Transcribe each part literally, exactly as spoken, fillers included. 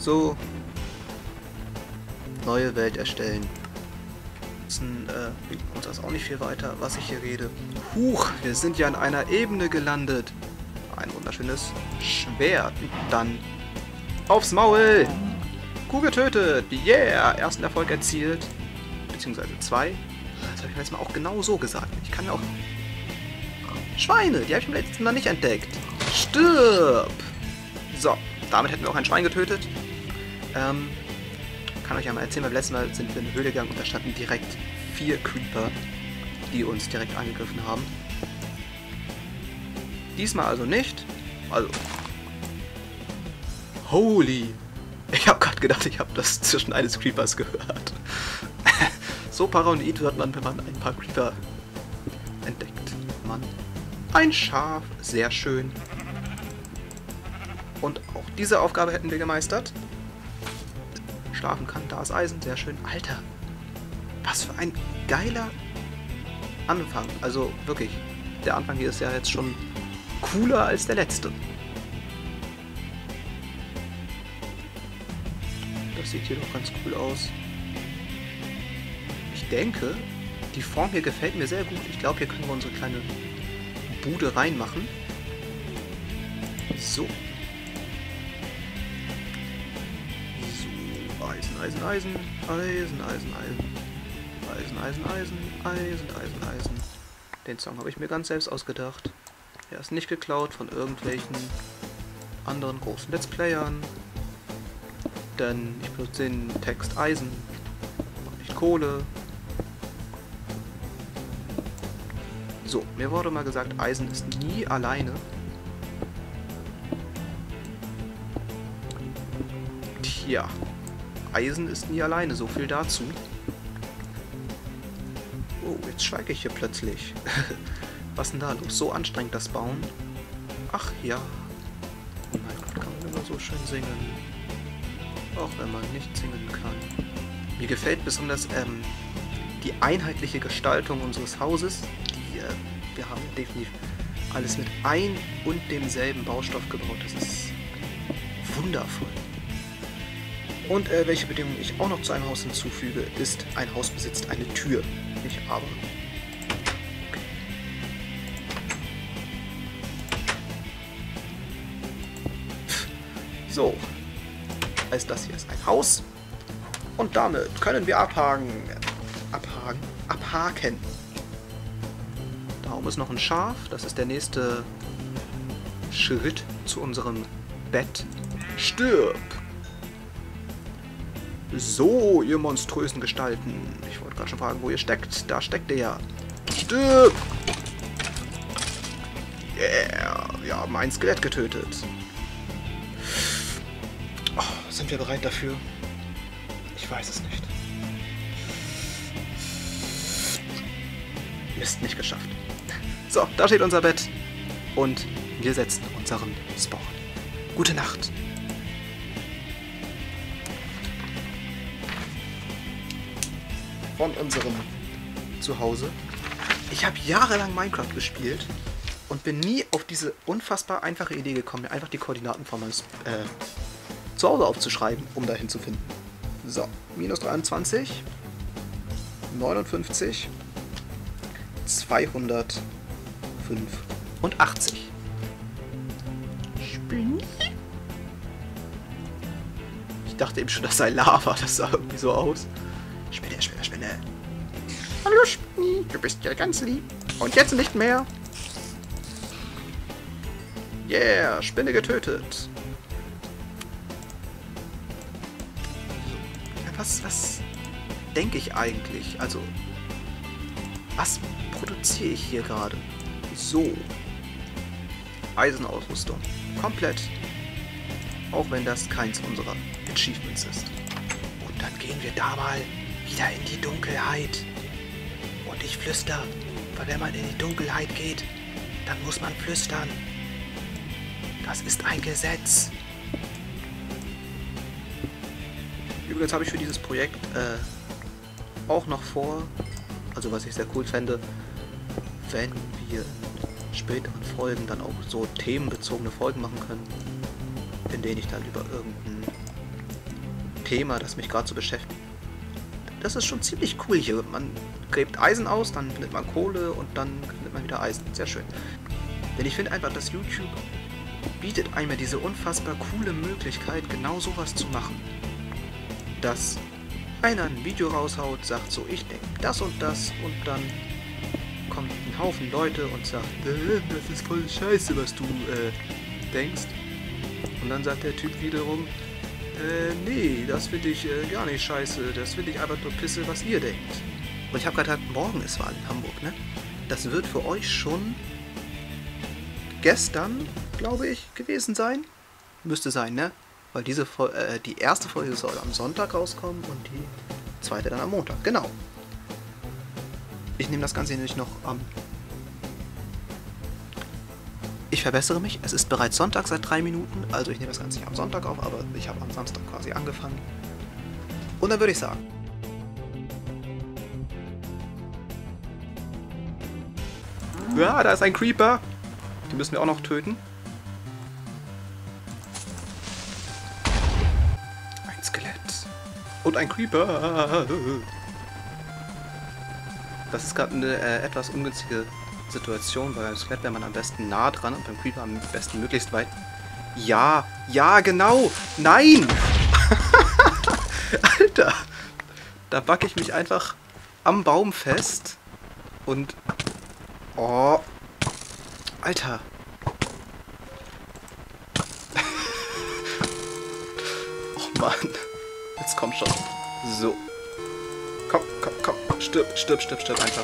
So. Neue Welt erstellen. Das ist ein, äh, bringt uns das auch nicht viel weiter, was ich hier rede. Huch, wir sind ja an einer Ebene gelandet. Ein wunderschönes Schwert. Dann aufs Maul. Kuh getötet. Yeah. Ersten Erfolg erzielt. Beziehungsweise zwei. Das habe ich mir jetzt mal auch genau so gesagt. Ich kann ja auch... Schweine, die habe ich beim letzten Mal nicht entdeckt. Stirb. So, damit hätten wir auch ein Schwein getötet. Ähm, kann euch ja mal erzählen, beim letzten Mal sind wir in eine Höhle gegangen und da standen direkt vier Creeper, die uns direkt angegriffen haben. Diesmal also nicht. Also. Holy. Ich habe gerade gedacht, ich habe das zwischen eines Creepers gehört. So paranoid wird man, wenn man ein paar Creeper entdeckt. Mann. Ein Schaf. Sehr schön. Und auch diese Aufgabe hätten wir gemeistert. Schlafen kann, da ist Eisen. Sehr schön. Alter. Was für ein geiler Anfang. Also wirklich. Der Anfang hier ist ja jetzt schon cooler als der letzte. Das sieht hier doch ganz cool aus. Ich denke, die Form hier gefällt mir sehr gut. Ich glaube, hier können wir unsere kleine Bude reinmachen. So. So. Eisen, Eisen, Eisen. Eisen, Eisen, Eisen. Eisen, Eisen, Eisen. Eisen, Eisen, Eisen. Den Song habe ich mir ganz selbst ausgedacht. Er ist nicht geklaut von irgendwelchen anderen großen Let's Playern. Denn ich benutze den Text Eisen und nicht Kohle. So, mir wurde mal gesagt, Eisen ist nie alleine. Tja, Eisen ist nie alleine, so viel dazu. Oh, jetzt schweige ich hier plötzlich. Was denn da los? So anstrengend das Bauen. Ach ja. Oh mein Gott, kann man immer so schön singen. Auch wenn man nicht singen kann. Mir gefällt besonders ähm, die einheitliche Gestaltung unseres Hauses. Die, äh, wir haben definitiv alles mit ein und demselben Baustoff gebaut. Das ist wundervoll. Und äh, welche Bedingung ich auch noch zu einem Haus hinzufüge, ist, ein Haus besitzt eine Tür. Nicht aber. So. Heißt, das hier ist ein Haus. Und damit können wir abhaken. Abhaken? Abhaken. Da oben ist noch ein Schaf. Das ist der nächste Schritt zu unserem Bett. Stirb! So, ihr monströsen Gestalten. Ich wollte gerade schon fragen, wo ihr steckt. Da steckt ihr ja. Stirb! Yeah! Wir haben ein Skelett getötet. Oh, sind wir bereit dafür? Ich weiß es nicht. Mist, nicht geschafft. So, da steht unser Bett. Und wir setzen unseren Spawn. Gute Nacht. Von unserem Zuhause. Ich habe jahrelang Minecraft gespielt und bin nie auf diese unfassbar einfache Idee gekommen, mir einfach die Koordinaten von meinem äh, Zuhause aufzuschreiben, um dahin zu finden. So, minus dreiundzwanzig, neunundfünfzig, zweihundertfünfundachtzig. Spinni? Ich dachte eben schon, das sei Lava, das sah irgendwie so aus. Spinne, Spinne, Spinne. Hallo Spinni, du bist ja ganz lieb. Und jetzt nicht mehr. Yeah, Spinne getötet. Was, was denke ich eigentlich? Also, was produziere ich hier gerade? So. Eisenausrüstung. Komplett. Auch wenn das keins unserer Achievements ist. Und dann gehen wir da mal wieder in die Dunkelheit. Und ich flüster, weil wenn man in die Dunkelheit geht, dann muss man flüstern. Das ist ein Gesetz. Übrigens habe ich für dieses Projekt äh, auch noch vor, also was ich sehr cool fände, wenn wir in späteren Folgen dann auch so themenbezogene Folgen machen können, in denen ich dann über irgendein Thema, das mich gerade so beschäftigt. Das ist schon ziemlich cool hier. Man gräbt Eisen aus, dann findet man Kohle und dann findet man wieder Eisen. Sehr schön. Denn ich finde einfach, dass YouTube bietet einem diese unfassbar coole Möglichkeit, genau sowas zu machen. Dass einer ein Video raushaut, sagt so, ich denke das und das und dann kommt ein Haufen Leute und sagt, äh, das ist voll scheiße, was du äh, denkst. Und dann sagt der Typ wiederum, äh, nee, das finde ich äh, gar nicht scheiße, das finde ich einfach nur Pisse, was ihr denkt. Und ich habe gerade gedacht, morgen ist Wahl in Hamburg, ne? Das wird für euch schon gestern, glaube ich, gewesen sein. Müsste sein, ne? Weil diese Fol äh, die erste Folge soll am Sonntag rauskommen und die zweite dann am Montag. Genau. Ich nehme das Ganze nämlich noch am... Ich verbessere mich. Es ist bereits Sonntag seit drei Minuten. Also ich nehme das Ganze nicht am Sonntag auf, aber ich habe am Samstag quasi angefangen. Und dann würde ich sagen... Ja, da ist ein Creeper. Die müssen wir auch noch töten. Ein Skelett. Und ein Creeper. Das ist gerade eine äh, etwas ungünstige Situation, weil beim Skelett wäre man am besten nah dran und beim Creeper am besten möglichst weit. Ja, ja, genau. Nein! Alter! Da backe ich mich einfach am Baum fest und... Oh. Alter. Oh Mann. Jetzt komm schon. So. Komm, komm, komm. Stirb, stirb, stirb, stirb einfach.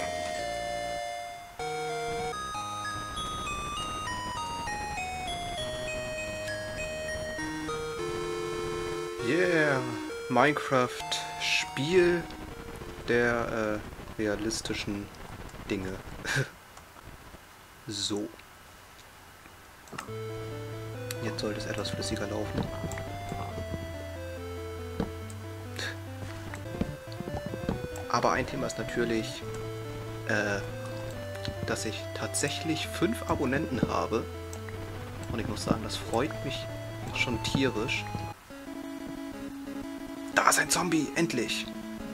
Yeah. Minecraft Spiel der äh, realistischen Dinge. So. Jetzt sollte es etwas flüssiger laufen. Aber ein Thema ist natürlich, äh, dass ich tatsächlich fünf Abonnenten habe. Und ich muss sagen, das freut mich schon tierisch. Da ist ein Zombie, endlich!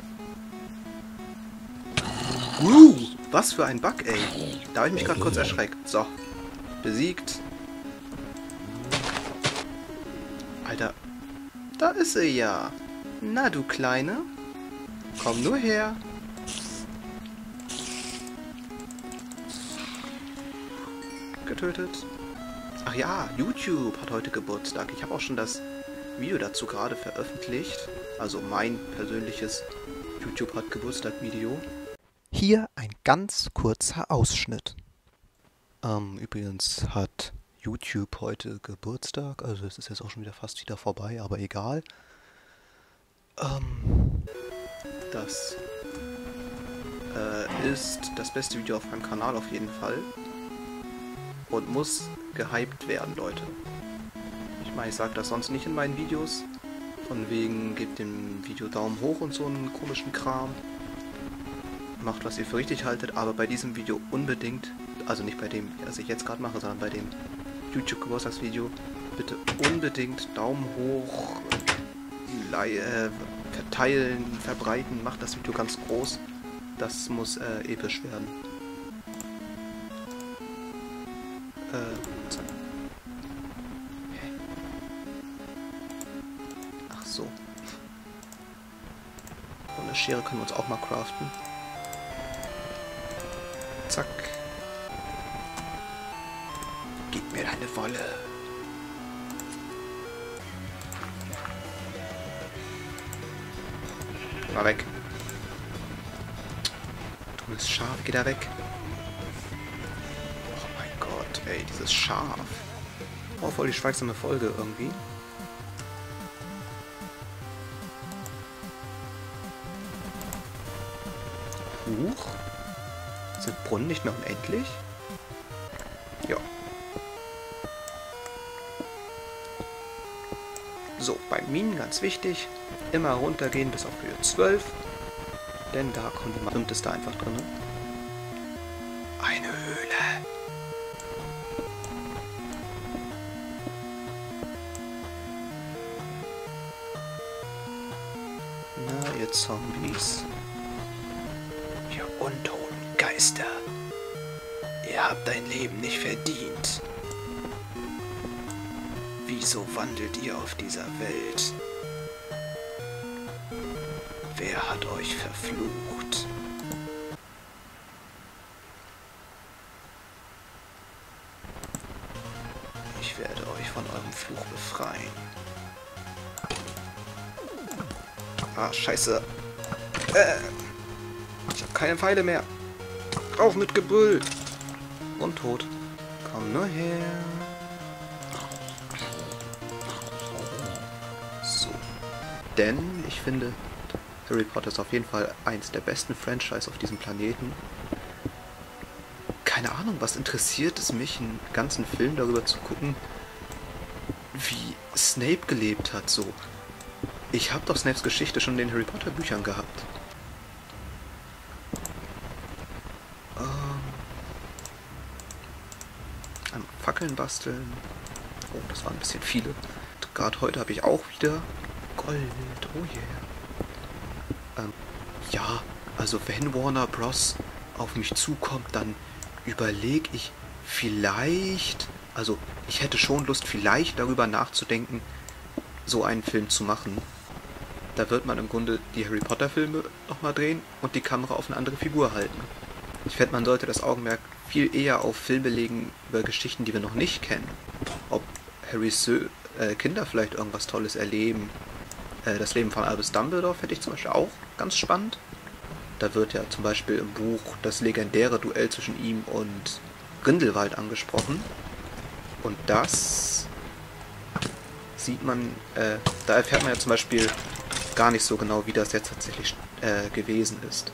Uh, was für ein Bug, ey. Da habe ich mich gerade kurz erschreckt. So, besiegt. Alter, da ist sie ja. Na, du Kleine. Komm nur her. Getötet. Ach ja, YouTube hat heute Geburtstag. Ich habe auch schon das Video dazu gerade veröffentlicht. Also mein persönliches YouTube hat Geburtstag Video. Hier ein ganz kurzer Ausschnitt. Ähm, übrigens hat YouTube heute Geburtstag. Also es ist jetzt auch schon wieder fast wieder vorbei, aber egal. Ähm... Das äh, ist das beste Video auf meinem Kanal auf jeden Fall. Und muss gehypt werden, Leute. Ich meine, ich sage das sonst nicht in meinen Videos. Von wegen, gebt dem Video Daumen hoch und so einen komischen Kram. Macht, was ihr für richtig haltet, aber bei diesem Video unbedingt, also nicht bei dem, was ich jetzt gerade mache, sondern bei dem YouTube-Geburtstagsvideo, bitte unbedingt Daumen hoch, äh, verteilen, verbreiten, macht das Video ganz groß. Das muss äh, episch werden. Äh, Ach so. Und eine Schere können wir uns auch mal craften. Zack. Gib mir deine Wolle. Mal weg. Du bist Schaf, geh da weg. Oh mein Gott, ey, dieses Schaf. Oh, voll die schweigsame Folge irgendwie. Huch. Sind Brunnen nicht mehr unendlich? Ja. So, beim Minen ganz wichtig. Immer runtergehen bis auf Höhe zwölf. Denn da kommt man ist da einfach drin. Eine Höhle. ihr Zombies. Ihr untoten Geister. Ihr habt ein Leben nicht verdient. Wieso wandelt ihr auf dieser Welt? Wer hat euch verflucht? Ich werde euch von eurem Fluch befreien. Ah, scheiße. Äh, ich habe keine Pfeile mehr. Auf mit Gebrüll. Und tot. Komm nur her. So. Denn ich finde, Harry Potter ist auf jeden Fall eins der besten Franchise auf diesem Planeten. Keine Ahnung, was interessiert es mich, einen ganzen Film darüber zu gucken, wie Snape gelebt hat, so. Ich habe doch Snapes Geschichte schon in den Harry Potter Büchern gehabt. Ähm, am Fackeln basteln. Oh, das waren ein bisschen viele. Gerade heute habe ich auch wieder Gold. Oh yeah. Ähm, ja, also wenn Warner Bros. Auf mich zukommt, dann überlege ich vielleicht, also ich hätte schon Lust, vielleicht darüber nachzudenken, so einen Film zu machen. Da wird man im Grunde die Harry Potter Filme nochmal drehen und die Kamera auf eine andere Figur halten. Ich finde, man sollte das Augenmerk viel eher auf Filme legen über Geschichten, die wir noch nicht kennen. Ob Harrys Sö äh, Kinder vielleicht irgendwas Tolles erleben. Äh, das Leben von Albus Dumbledore finde ich zum Beispiel auch ganz spannend. Da wird ja zum Beispiel im Buch das legendäre Duell zwischen ihm und Grindelwald angesprochen. Und das sieht man, äh, da erfährt man ja zum Beispiel gar nicht so genau, wie das jetzt tatsächlich äh, gewesen ist.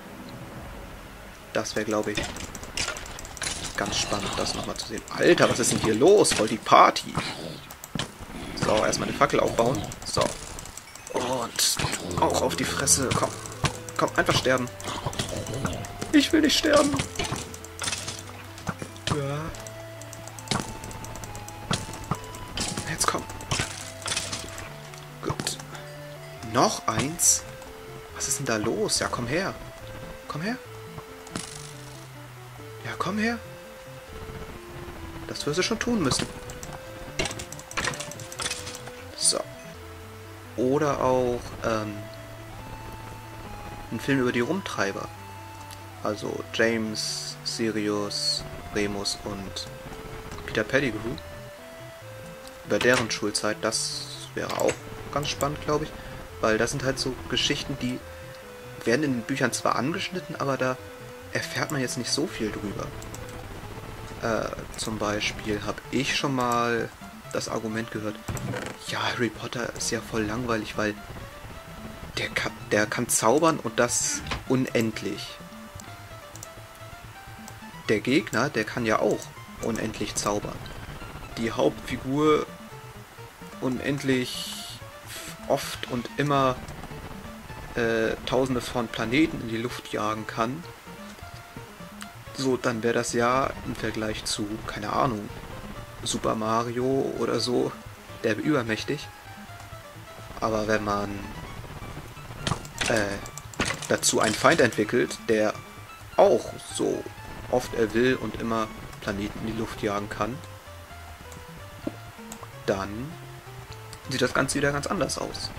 Das wäre, glaube ich, ganz spannend, das nochmal zu sehen. Alter, was ist denn hier los? Voll die Party. So, erstmal eine Fackel aufbauen. So. Und auch auf die Fresse. Komm. Komm, einfach sterben. Ich will nicht sterben. Ja. Jetzt komm. Gut. Noch eins? Was ist denn da los? Ja, komm her. Komm her. Ja, komm her. Das wirst du schon tun müssen. So. Oder auch, ähm... ein Film über die Rumtreiber. Also James, Sirius, Remus und Peter Pettigrew. Über deren Schulzeit, das wäre auch ganz spannend, glaube ich. Weil das sind halt so Geschichten, die werden in den Büchern zwar angeschnitten, aber da erfährt man jetzt nicht so viel drüber. Äh, zum Beispiel habe ich schon mal das Argument gehört, ja, Harry Potter ist ja voll langweilig, weil Der kann, der kann zaubern und das unendlich. Der Gegner, der kann ja auch unendlich zaubern. Die Hauptfigur unendlich oft und immer äh, tausende von Planeten in die Luft jagen kann. So, dann wäre das ja im Vergleich zu, keine Ahnung, Super Mario oder so, der wäre übermächtig. Aber wenn man Äh, dazu einen Feind entwickelt, der auch so oft er will und immer Planeten in die Luft jagen kann, dann sieht das Ganze wieder ganz anders aus.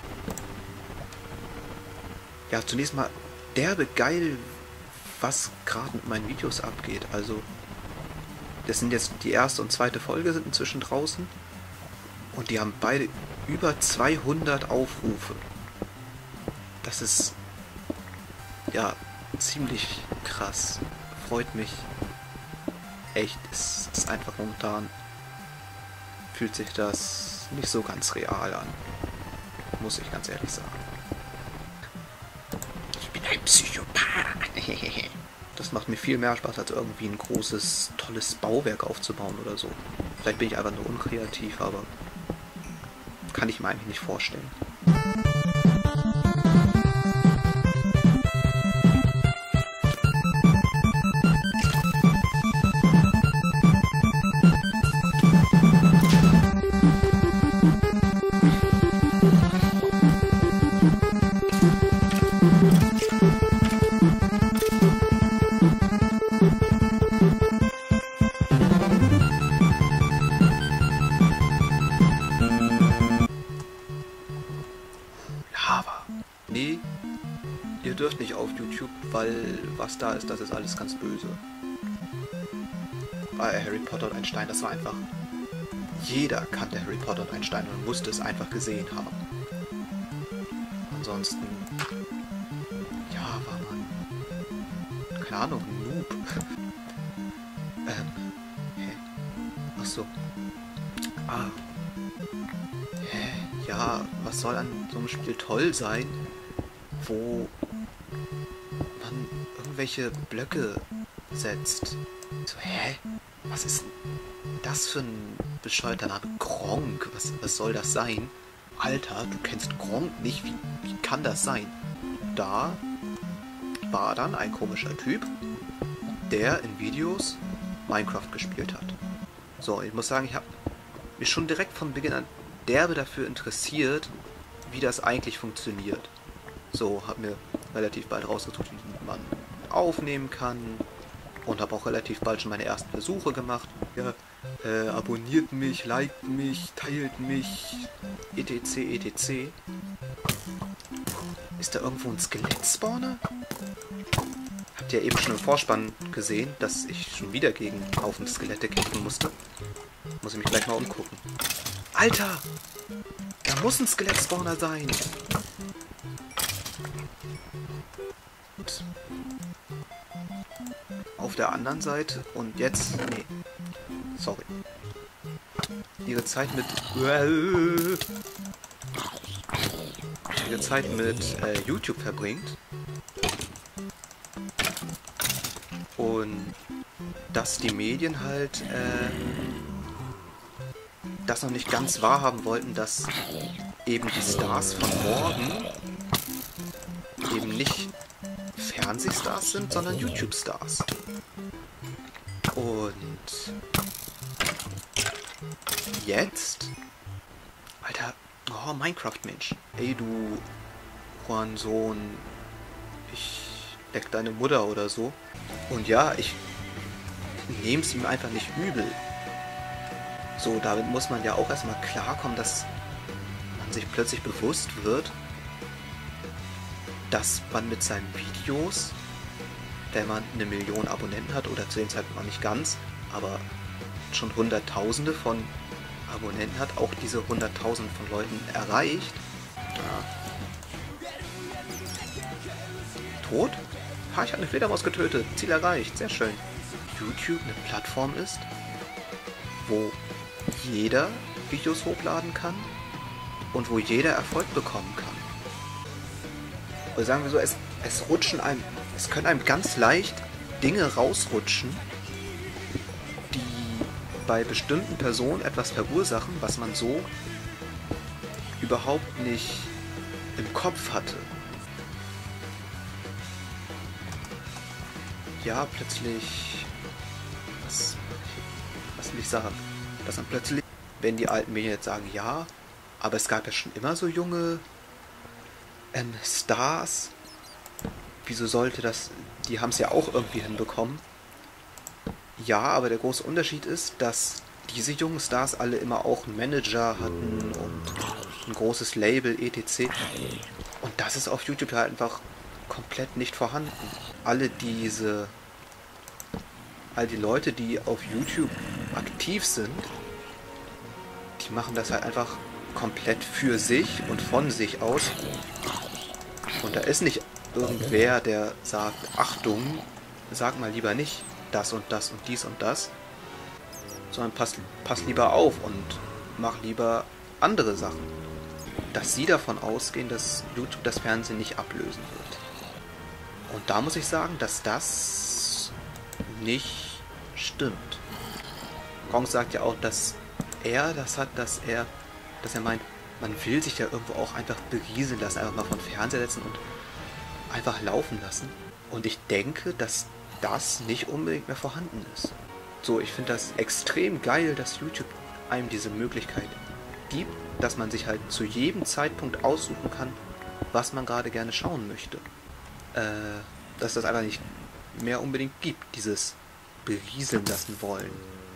Ja, zunächst mal derbe geil, was gerade mit meinen Videos abgeht. Also, das sind jetzt die erste und zweite Folge sind inzwischen draußen und die haben beide über zweihundert Aufrufe. Das ist ja ziemlich krass. Freut mich. Echt, es ist einfach momentan fühlt sich das nicht so ganz real an. Muss ich ganz ehrlich sagen. Ich bin ein Psychopath. Das macht mir viel mehr Spaß, als irgendwie ein großes, tolles Bauwerk aufzubauen oder so. Vielleicht bin ich einfach nur unkreativ, aber kann ich mir eigentlich nicht vorstellen. dürft nicht auf YouTube, weil was da ist, das ist alles ganz böse. Bei Harry Potter und ein Stein, das war einfach... Jeder kannte Harry Potter und ein Stein und musste es einfach gesehen haben. Ansonsten... Ja, war man... Keine Ahnung, ein Noob. ähm... Hä? Achso. Ah. Hä? Ja, was soll an so einem Spiel toll sein, wo man irgendwelche Blöcke setzt? So, hä? Was ist das für ein bescheuerter Name? Gronkh? Was, was soll das sein? Alter, du kennst Gronkh nicht? Wie, wie kann das sein? Da war dann ein komischer Typ, der in Videos Minecraft gespielt hat. So, ich muss sagen, ich habe mich schon direkt von Beginn an derbe dafür interessiert, wie das eigentlich funktioniert. So, habe mir relativ bald rausgesucht, wie man aufnehmen kann und habe auch relativ bald schon meine ersten Versuche gemacht. Ja, äh, abonniert mich, liked mich, teilt mich, etc, et cetera. Ist da irgendwo ein Skelett-Spawner? Habt ihr eben schon im Vorspann gesehen, dass ich schon wieder gegen einen Haufen Skelette kämpfen musste? Muss ich mich gleich mal umgucken. Alter! Da muss ein Skelett-Spawner sein! Und auf der anderen Seite und jetzt... Nee. Sorry. Ihre Zeit mit... Ihre Zeit mit äh, YouTube verbringt. Und dass die Medien halt äh, das noch nicht ganz wahrhaben wollten, dass eben die Stars von morgen eben nicht Fernsehstars sind, sondern YouTube-Stars. Und jetzt... Alter, oh, Minecraft-Mensch. Ey, du Hurensohn, ich leck deine Mutter oder so. Und ja, ich nehme es ihm einfach nicht übel. So, damit muss man ja auch erstmal klarkommen, dass man sich plötzlich bewusst wird, dass man mit seinen Videos, wenn man eine Million Abonnenten hat, oder zu dem Zeitpunkt noch nicht ganz, aber schon Hunderttausende von Abonnenten hat, auch diese Hunderttausende von Leuten erreicht. Ja. Tot? Ha, ich habe eine Fledermaus getötet. Ziel erreicht. Sehr schön. YouTube eine Plattform ist, wo jeder Videos hochladen kann und wo jeder Erfolg bekommen kann. Oder sagen wir so, es, es rutschen einem, es können einem ganz leicht Dinge rausrutschen, die bei bestimmten Personen etwas verursachen, was man so überhaupt nicht im Kopf hatte. Ja, plötzlich... Was, was will ich sagen? Dass dann plötzlich, wenn die alten Medien jetzt sagen, ja, aber es gab ja schon immer so junge ähm, Stars. Wieso sollte das... Die haben es ja auch irgendwie hinbekommen. Ja, aber der große Unterschied ist, dass diese jungen Stars alle immer auch einen Manager hatten und ein großes Label, et cetera. Und das ist auf YouTube halt einfach komplett nicht vorhanden. Alle diese... All die Leute, die auf YouTube aktiv sind, die machen das halt einfach komplett für sich und von sich aus. Und da ist nicht irgendwer, der sagt, Achtung, sag mal lieber nicht das und das und dies und das, sondern pass, pass lieber auf und mach lieber andere Sachen. Dass sie davon ausgehen, dass YouTube das Fernsehen nicht ablösen wird. Und da muss ich sagen, dass das nicht stimmt. Gronkh sagt ja auch, dass er das hat, dass er, dass er meint, man will sich ja irgendwo auch einfach berieseln lassen, einfach mal von Fernseher setzen und einfach laufen lassen. Und ich denke, dass das nicht unbedingt mehr vorhanden ist. So, ich finde das extrem geil, dass YouTube einem diese Möglichkeit gibt, dass man sich halt zu jedem Zeitpunkt aussuchen kann, was man gerade gerne schauen möchte. Äh, dass das einfach nicht mehr unbedingt gibt, dieses berieseln lassen wollen.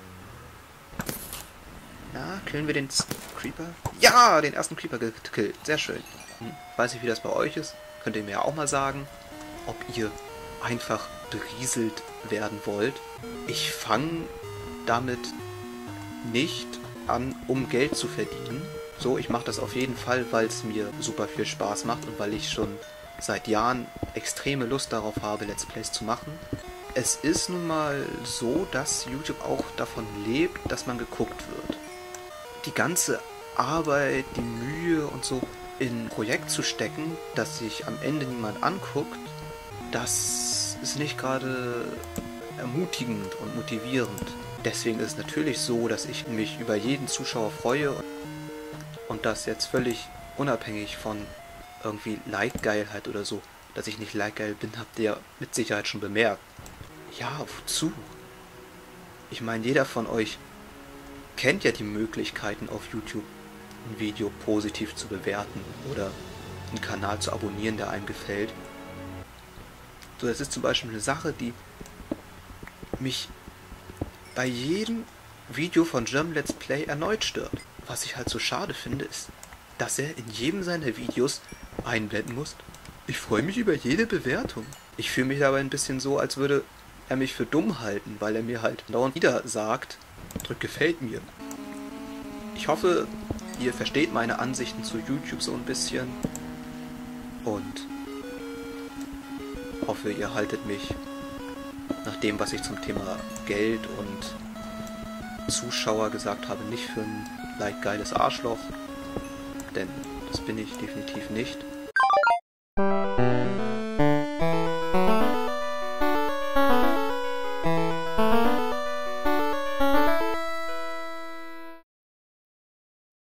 Na, killen wir den Creeper? Ja, den ersten Creeper gekillt. Sehr schön. Hm. Weiß nicht, wie das bei euch ist. Könnt ihr mir ja auch mal sagen. ob ihr einfach berieselt werden wollt. Ich fange damit nicht an, um Geld zu verdienen. So, ich mache das auf jeden Fall, weil es mir super viel Spaß macht und weil ich schon seit Jahren extreme Lust darauf habe, Let's Plays zu machen. Es ist nun mal so, dass YouTube auch davon lebt, dass man geguckt wird. Die ganze Arbeit, die Mühe und so in ein Projekt zu stecken, das sich am Ende niemand anguckt, das ist nicht gerade ermutigend und motivierend. Deswegen ist es natürlich so, dass ich mich über jeden Zuschauer freue und das jetzt völlig unabhängig von irgendwie Like-Geilheit oder so. Dass ich nicht like-geil bin, habt ihr mit Sicherheit schon bemerkt. Ja, wozu? Ich meine, jeder von euch kennt ja die Möglichkeiten auf YouTube, ein Video positiv zu bewerten oder einen Kanal zu abonnieren, der einem gefällt. So, das ist zum Beispiel eine Sache, die mich bei jedem Video von German Let's Play erneut stört. Was ich halt so schade finde, ist, dass er in jedem seiner Videos einblenden muss: Ich freue mich über jede Bewertung. Ich fühle mich dabei ein bisschen so, als würde er mich für dumm halten, weil er mir halt dauernd wieder sagt, drück gefällt mir. Ich hoffe, ihr versteht meine Ansichten zu YouTube so ein bisschen und hoffe, ihr haltet mich nach dem, was ich zum Thema Geld und Zuschauer gesagt habe, nicht für ein like-geiles Arschloch, denn das bin ich definitiv nicht.